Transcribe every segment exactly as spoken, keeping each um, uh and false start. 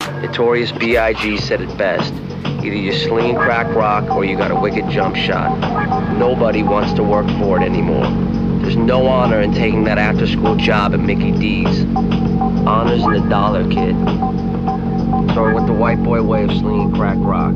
Notorious B I G said it best. Either you sling crack rock or you got a wicked jump shot. Nobody wants to work for it anymore. There's no honor in taking that after-school job at Mickey D's. Honor's in the dollar, kid. So with the white boy way of slinging crack rock.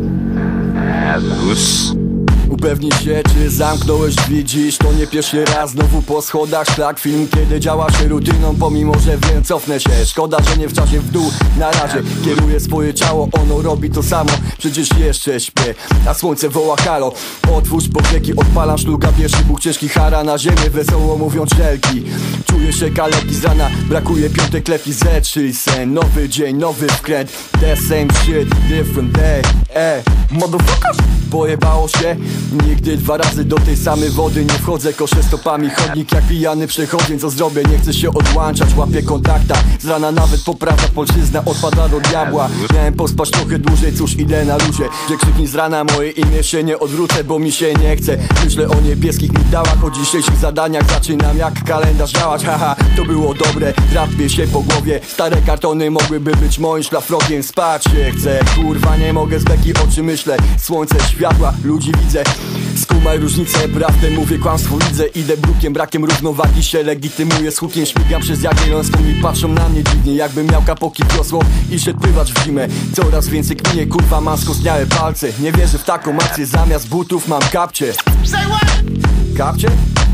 Upewnij się, czy zamknąłeś drzwi dziś. To nie pierwszy raz, znowu po schodach szlak. Film, kiedy działa się rutyną, pomimo że wiem, cofnę się. Szkoda, że nie w czasie w dół. Na razie kieruję swoje ciało, ono robi to samo. Przecież jeszcze śpię, a słońce woła halo. Otwórz powieki, odpalam szluga. Pierwszy buch ciężki hara na ziemię, wesoło mówią czelki. Czuję się kaleki z rana, brakuje piątek lepi. Zetrzyj sen, nowy dzień, nowy wkręt. The same shit, different day. Eh, motherfuckers! Pojebało się? Nigdy dwa razy do tej samej wody nie wchodzę. Koszę stopami chodnik jak pijany przechodzień. Co zrobię? Nie chcę się odłączać, łapię kontakta. Z rana nawet poprawa polszczyzna odpada do diabła. Miałem pospać trochę dłużej, cóż idę na luzie. Że krzyknij z rana, moje imię się nie odwrócę, bo mi się nie chce. Myślę o niebieskich migdałach, o dzisiejszych zadaniach. Zaczynam jak kalendarz działać. Haha, to było dobre, drapie się po głowie. Stare kartony mogłyby być moim szlafrokiem. Spać się chcę, kurwa nie mogę z beki, o czym myślę. Słońce, światła, ludzi widzę. Skumaj różnicę, prawdę mówię, kłamstwo widzę. Idę brukiem, brakiem równowagi się legitymuję. Z hukiem śmigam przez Jagiellońską i patrzą na mnie dziwnie, jakbym miał kapoki wiosło i szedł pływać w zimę. Coraz więcej kminie, kurwa mam skostniałe palce. Nie wierzę w taką akcję, zamiast butów mam kapcie. Kapcie?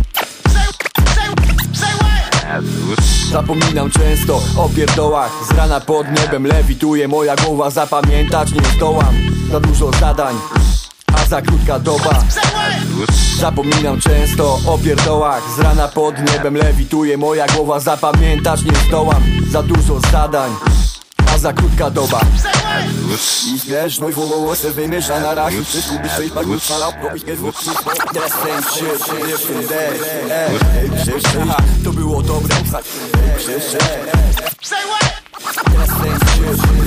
Zapominam często o pierdołach. Z rana pod niebem lewituje moja głowa. Zapamiętać nie zdołam, za dużo zadań, a za krótka doba. Zapominam często o pierdołach. Z rana pod niebem lewituje moja głowa. Zapamiętać nie zdołam, za dużo zadań, a za krótka doba. Ich wiesz, mój włosy wymierza na rach. I wszystko byś tej pagu szalał. Robić nie zwód. To było dobre.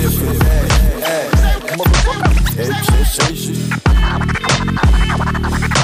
Say what?